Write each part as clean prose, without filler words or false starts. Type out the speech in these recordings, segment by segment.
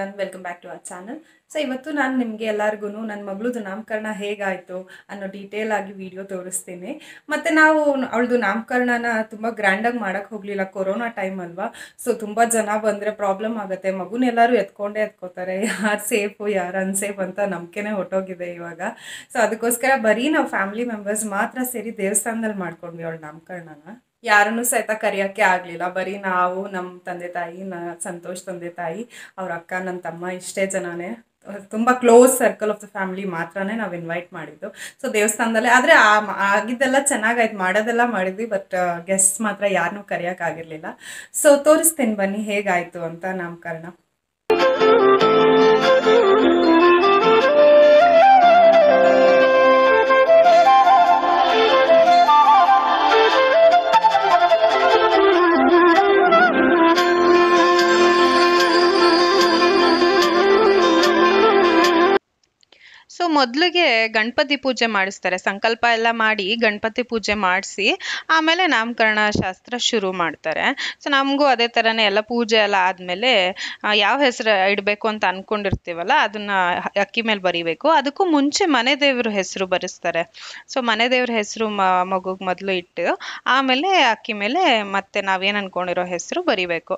Everyone, welcome back to our channel. So ಇವತ್ತು ನಾನು ನಿಮಗೆ ಎಲ್ಲರಿಗೂ ನನ್ನ ಮಗಳದು ನಾಮಕರಣ ಹೇಗಾಯಿತು ಅನ್ನೋ ಡೀಟೇಲ್ ಆಗಿ ವಿಡಿಯೋ ತೋರಿಸ್ತೀನಿ. ಮತ್ತು ನಾವು ಅವಳದು ನಾಮಕರಣನ ತುಂಬ ಗ್ರ್ಯಾಂಡಾಗಿ ಮಾಡೋಕ್ಕೆ ಹೋಗಲಿಲ್ಲ, ಕೊರೋನಾ ಟೈಮ್ ಅಲ್ವಾ. ಸೊ ತುಂಬ ಜನ ಬಂದರೆ ಪ್ರಾಬ್ಲಮ್ ಆಗುತ್ತೆ, ಮಗುನೆಲ್ಲರೂ ಎತ್ಕೋತಾರೆ, ಯಾರು ಸೇಫು ಯಾರು ಅನ್ಸೇಫ್ ಅಂತ ನಂಬಿಕೆನೇ ಹೊಟ್ಟೋಗಿದೆ ಇವಾಗ. ಸೊ ಅದಕ್ಕೋಸ್ಕರ ಬರೀ ನಾವು ಫ್ಯಾಮಿಲಿ ಮೆಂಬರ್ಸ್ ಮಾತ್ರ ಸೇರಿ ದೇವಸ್ಥಾನದಲ್ಲಿ ಮಾಡ್ಕೊಂಡ್ವಿ ಅವಳ ನಾಮಕರಣನ. ಯಾರನ್ನೂ ಸಹಿತ ಕರೆಯೋಕ್ಕೆ ಆಗಲಿಲ್ಲ, ಬರೀ ನಾವು, ನಮ್ಮ ತಂದೆ ತಾಯಿ, ಸಂತೋಷ್ ತಂದೆ ತಾಯಿ, ಅವ್ರ ಅಕ್ಕ, ನನ್ನ ತಮ್ಮ, ಇಷ್ಟೇ ಜನನೇ, ತುಂಬ close circle of the family ಮಾತ್ರನೇ ನಾವು ಇನ್ವೈಟ್ ಮಾಡಿದ್ದು. ಸೊ ದೇವಸ್ಥಾನದಲ್ಲೇ ಆದರೆ ಆಗಿದ್ದೆಲ್ಲ ಚೆನ್ನಾಗಾಯ್ತು, ಮಾಡೋದೆಲ್ಲ ಮಾಡಿದ್ವಿ, ಬಟ್ ಗೆಸ್ಟ್ ಮಾತ್ರ ಯಾರನ್ನೂ ಕರೆಯೋಕ್ಕಾಗಿರಲಿಲ್ಲ. ಸೊ ತೋರಿಸ್ತೀನಿ ಬನ್ನಿ ಹೇಗಾಯಿತು ಅಂತ ನಾಮಕರಣ. ಸೊ ಮೊದಲಿಗೆ ಗಣಪತಿ ಪೂಜೆ ಮಾಡಿಸ್ತಾರೆ, ಸಂಕಲ್ಪ ಎಲ್ಲ ಮಾಡಿ ಗಣಪತಿ ಪೂಜೆ ಮಾಡಿಸಿ ಆಮೇಲೆ ನಾಮಕರಣ ಶಾಸ್ತ್ರ ಶುರು ಮಾಡ್ತಾರೆ. ಸೊ ನಮಗೂ ಅದೇ ಥರನೇ ಎಲ್ಲ ಪೂಜೆ ಎಲ್ಲ ಆದಮೇಲೆ ಯಾವ ಹೆಸರು ಇಡಬೇಕು ಅಂತ ಅಂದ್ಕೊಂಡಿರ್ತೀವಲ್ಲ ಅದನ್ನು ಅಕ್ಕಿ ಮೇಲೆ ಬರೀಬೇಕು. ಅದಕ್ಕೂ ಮುಂಚೆ ಮನೆ ದೇವ್ರ ಹೆಸರು ಬರೆಸ್ತಾರೆ. ಸೊ ಮನೆ ದೇವ್ರ ಹೆಸರು ಮಗುಗೆ ಮೊದಲು ಇಟ್ಟು ಆಮೇಲೆ ಅಕ್ಕಿ ಮೇಲೆ ಮತ್ತೆ ನಾವೇನು ಅಂದ್ಕೊಂಡಿರೋ ಹೆಸರು ಬರೀಬೇಕು.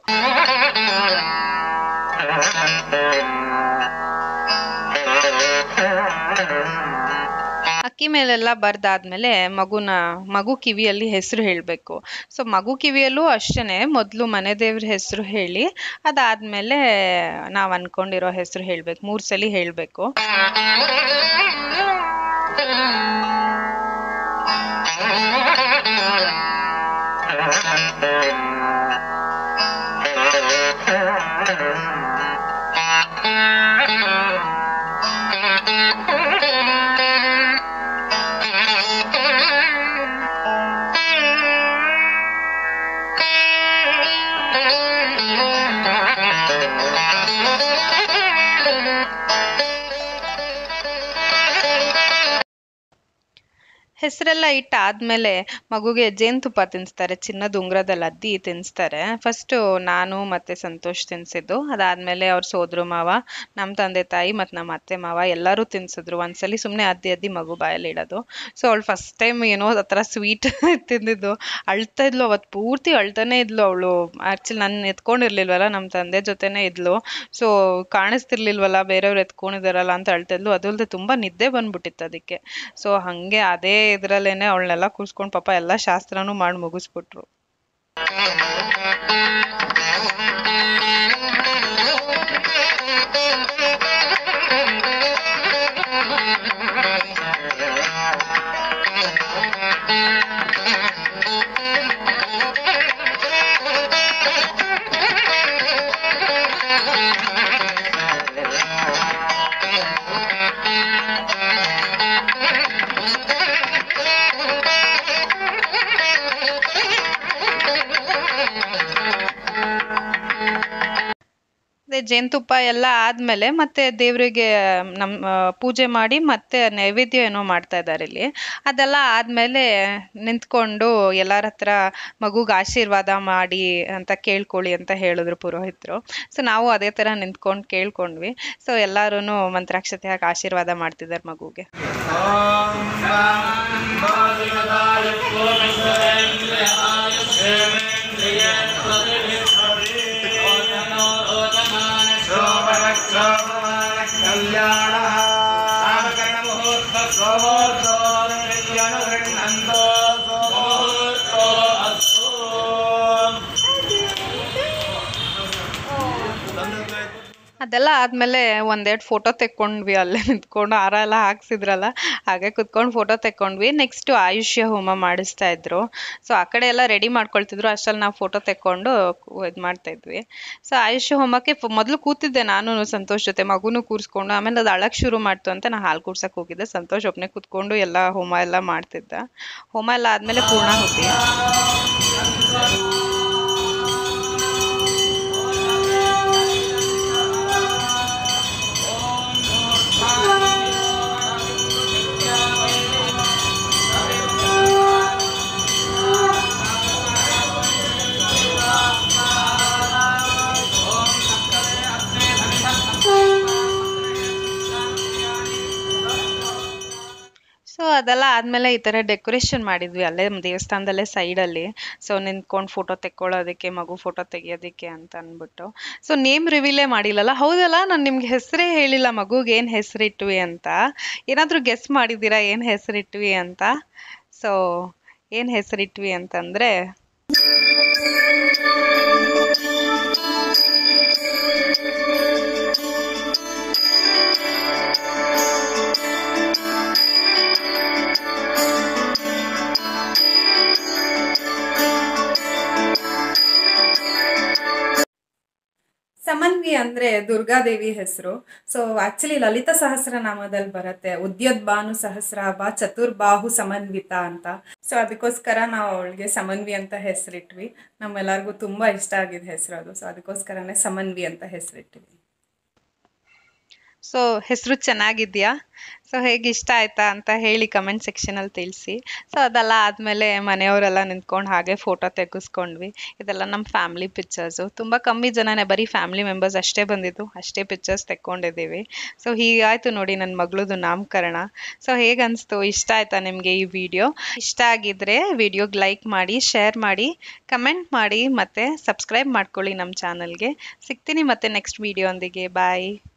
ಅಕ್ಕಿ ಮೇಲೆಲ್ಲ ಬರ್ದಾದ್ಮೇಲೆ ಮಗು ಕಿವಿಯಲ್ಲಿ ಹೆಸರು ಹೇಳಬೇಕು. ಸೊ ಮಗು ಕಿವಿಯಲ್ಲೂ ಅಷ್ಟೇ, ಮೊದಲು ಮನೆ ದೇವ್ರ ಹೆಸರು ಹೇಳಿ ಅದಾದ್ಮೇಲೆ ನಾವು ಅನ್ಕೊಂಡಿರೋ ಹೆಸರು ಹೇಳ್ಬೇಕು. 3 ಸಲ ಹೇಳಬೇಕು. ಹೆಸರೆಲ್ಲ ಇಟ್ಟಾದ್ಮೇಲೆ ಮಗುಗೆ ಜೇನುತುಪ್ಪ ತಿನ್ನಿಸ್ತಾರೆ, ಚಿನ್ನದ ಉಂಗುರದಲ್ಲಿ ಅದ್ದಿ ತಿನ್ನಿಸ್ತಾರೆ. ಫಸ್ಟು ನಾನು ಮತ್ತು ಸಂತೋಷ್ ತಿನ್ನಿಸಿದ್ದು, ಅದಾದಮೇಲೆ ಅವ್ರ ಸೋದರ ಮಾವ, ನಮ್ಮ ತಂದೆ ತಾಯಿ ಮತ್ತು ನಮ್ಮ ಅತ್ತೆ ಮಾವ ಎಲ್ಲರೂ ತಿನ್ನಿಸಿದ್ರು. ಒಂದ್ಸಲಿ ಸುಮ್ಮನೆ ಅದ್ದಿ ಮಗು ಬಾಯಲ್ಲಿ ಇಡೋದು. ಸೊ ಅವಳು ಫಸ್ಟ್ ಟೈಮ್ ಏನೋ ಆ ಥರ ಸ್ವೀಟ್ ತಿಂದಿದ್ದು, ಅಳ್ತಾ ಇದ್ಲು. ಅವತ್ತು ಪೂರ್ತಿ ಅಳ್ತಾನೆ ಇದ್ಲು ಅವಳು. ಆ್ಯಕ್ಚುಲಿ ನಾನು ಎತ್ಕೊಂಡಿರ್ಲಿಲ್ವಲ್ಲ, ನಮ್ಮ ತಂದೆ ಜೊತೆನೇ ಇದ್ಲು. ಸೊ ಕಾಣಿಸ್ತಿರ್ಲಿಲ್ವಲ್ಲ ಬೇರೆಯವ್ರು ಎತ್ಕೊಂಡಿದಾರಲ್ಲ ಅಂತ ಅಳ್ತಾ ಇದ್ಲು. ಅದು ಅಲ್ಲದೆ ತುಂಬ ನಿದ್ದೆ ಬಂದ್ಬಿಟ್ಟಿತ್ತು ಅದಕ್ಕೆ. ಸೊ ಹಾಗೆ ಅದೇ ಇದ್ರಲ್ಲೇನೆ ಅವಳನ್ನೆಲ್ಲ ಕೂರಿಸ್ಕೊಂಡು ಪಾಪ ಎಲ್ಲ ಶಾಸ್ತ್ರನೂ ಮಾಡಿ ಮುಗಿಸ್ಬಿಟ್ರು. ಜೇನುತುಪ್ಪ ಎಲ್ಲ ಆದ್ಮೇಲೆ ಮತ್ತೆ ದೇವರಿಗೆ ನಮ್ಮ ಪೂಜೆ ಮಾಡಿ ಮತ್ತೆ ನೈವೇದ್ಯ ಏನೋ ಮಾಡ್ತಾ ಇದ್ದಾರೆ ಇಲ್ಲಿ. ಅದೆಲ್ಲ ಆದ್ಮೇಲೆ ನಿಂತ್ಕೊಂಡು ಎಲ್ಲರ ಹತ್ರ ಮಗುಗೆ ಆಶೀರ್ವಾದ ಮಾಡಿ ಅಂತ ಕೇಳ್ಕೊಳ್ಳಿ ಅಂತ ಹೇಳಿದ್ರು ಪುರೋಹಿತರು. ಸೊ ನಾವು ಅದೇ ಥರ ನಿಂತ್ಕೊಂಡು ಕೇಳ್ಕೊಂಡ್ವಿ. ಸೊ ಎಲ್ಲರೂ ಮಂತ್ರಾಕ್ಷತೆ ಹಾಕಿ ಆಶೀರ್ವಾದ ಮಾಡ್ತಿದ್ದಾರೆ ಮಗುಗೆ. ಅದೆಲ್ಲ ಆದಮೇಲೆ ಒಂದೆರಡು ಫೋಟೋ ತೆಕ್ಕೊಂಡ್ವಿ, ಅಲ್ಲೇ ನಿಂತ್ಕೊಂಡು ಹಾರ ಎಲ್ಲ ಹಾಕ್ಸಿದ್ರಲ್ಲ ಹಾಗೆ ಕುತ್ಕೊಂಡು ಫೋಟೋ ತೆಕ್ಕೊಂಡ್ವಿ. ನೆಕ್ಸ್ಟು ಆಯುಷ್ಯ ಹೋಮ ಮಾಡಿಸ್ತಾ ಇದ್ರು. ಸೊ ಆ ಕಡೆ ಎಲ್ಲ ರೆಡಿ ಮಾಡ್ಕೊಳ್ತಿದ್ರು, ಅಷ್ಟರಲ್ಲಿ ನಾವು ಫೋಟೋ ತೆಕ್ಕೊಂಡು ಇದು ಮಾಡ್ತಾಯಿದ್ವಿ. ಸೊ ಆಯುಷ್ಯ ಹೋಮಕ್ಕೆ ಮೊದಲು ಕೂತಿದ್ದೆ ನಾನು ಸಂತೋಷ್ ಜೊತೆ, ಮಗುನೂ ಕೂರಿಸ್ಕೊಂಡು. ಆಮೇಲೆ ಅದು ಅಳಕ್ಕೆ ಶುರು ಮಾಡ್ತು ಅಂತ ನಾನು ಹಾಲು ಕೂರ್ಸಕ್ಕೆ ಹೋಗಿದ್ದೆ. ಸಂತೋಷ್ ಒಬ್ಬನೇ ಕೂತ್ಕೊಂಡು ಎಲ್ಲ ಹೋಮ ಎಲ್ಲ ಮಾಡ್ತಿದ್ದ. ಹೋಮ ಎಲ್ಲ ಆದಮೇಲೆ ಪೂರ್ಣಾಹುತಿ. ಅದೆಲ್ಲ ಆದಮೇಲೆ ಈ ಥರ ಡೆಕೋರೇಷನ್ ಮಾಡಿದ್ವಿ ಅಲ್ಲೇ ದೇವಸ್ಥಾನದಲ್ಲೇ ಸೈಡಲ್ಲಿ. ಸೊ ನಿಂತ್ಕೊಂಡು ಫೋಟೋ ತೆಕ್ಕೊಳ್ಳೋದಕ್ಕೆ, ಮಗು ಫೋಟೋ ತೆಗಿಯೋದಕ್ಕೆ ಅಂತ ಅಂದ್ಬಿಟ್ಟು. ಸೊ ನೇಮ್ ರಿವೀಲೇ ಮಾಡಿಲ್ಲಲ್ಲ. ಹೌದಲ್ಲ, ನಾನು ನಿಮ್ಗೆ ಹೆಸರೇ ಹೇಳಿಲ್ಲ ಮಗುಗೆ ಏನು ಹೆಸರಿಟ್ವಿ ಅಂತ. ಏನಾದರೂ ಗೆಸ್ ಮಾಡಿದ್ದೀರಾ ಏನು ಹೆಸರಿಟ್ವಿ ಅಂತ? ಸೊ ಏನು ಹೆಸರಿಟ್ವಿ ಅಂತಂದರೆ ಸಮನ್ವಿ ಅಂದ್ರೆ ದುರ್ಗಾದೇವಿ ಹೆಸರು. ಸೊ ಆಕ್ಚುಲಿ ಲಲಿತಾ ಸಹಸ್ರನಾಮದಲ್ಲಿ ಬರುತ್ತೆ ಉದ್ಯದ್ಭಾನು ಸಹಸ್ರಾಭ ಚತುರ್ಬಾಹು ಸಮನ್ವಿತ ಅಂತ. ಸೊ ಅದಕ್ಕೋಸ್ಕರ ನಾವು ಅವಳಿಗೆ ಸಮನ್ವಿ ಅಂತ ಹೆಸರಿಟ್ವಿ. ನಮ್ಮೆಲ್ಲರಿಗೂ ತುಂಬಾ ಇಷ್ಟ ಆಗಿದ ಹೆಸರು ಅದು. ಸೊ ಅದಕ್ಕೋಸ್ಕರನೇ ಸಮನ್ವಿ ಅಂತ ಹೆಸರಿಟ್ವಿ. ಸೊ ಹೆಸರು ಚೆನ್ನಾಗಿದೆಯಾ? ಸೊ ಹೇಗೆ ಇಷ್ಟ ಆಯ್ತಾ ಅಂತ ಹೇಳಿ ಕಮೆಂಟ್ ಸೆಕ್ಷನಲ್ಲಿ ತಿಳಿಸಿ. ಸೊ ಅದೆಲ್ಲ ಆದಮೇಲೆ ಮನೆಯವರೆಲ್ಲ ನಿಂತ್ಕೊಂಡು ಹಾಗೆ ಫೋಟೋ ತೆಗೆಸ್ಕೊಂಡ್ವಿ. ಇದೆಲ್ಲ ನಮ್ಮ ಫ್ಯಾಮಿಲಿ ಪಿಕ್ಚರ್ಸು. ತುಂಬ ಕಮ್ಮಿ ಜನನೇ, ಬರೀ ಫ್ಯಾಮಿಲಿ ಮೆಂಬರ್ಸ್ ಅಷ್ಟೇ ಬಂದಿದ್ದು, ಅಷ್ಟೇ ಪಿಕ್ಚರ್ಸ್ ತೆಕ್ಕೊಂಡಿದ್ದೀವಿ. ಸೊ ಹೀಗಾಯಿತು ನೋಡಿ ನನ್ನ ಮಗಳದು ನಾಮಕರಣ. ಸೊ ಹೇಗೆ ಅನಿಸ್ತು? ಇಷ್ಟ ಆಯ್ತಾ ನಿಮಗೆ ಈ ವಿಡಿಯೋ? ಇಷ್ಟ ಆಗಿದ್ದರೆ ವಿಡಿಯೋಗೆ ಲೈಕ್ ಮಾಡಿ, ಶೇರ್ ಮಾಡಿ, ಕಮೆಂಟ್ ಮಾಡಿ ಮತ್ತು ಸಬ್ಸ್ಕ್ರೈಬ್ ಮಾಡ್ಕೊಳ್ಳಿ ನಮ್ಮ ಚಾನಲ್ಗೆ. ಸಿಗ್ತೀನಿ ಮತ್ತೆ ನೆಕ್ಸ್ಟ್ ವಿಡಿಯೋ ಒಂದಿಗೆ. ಬಾಯ್.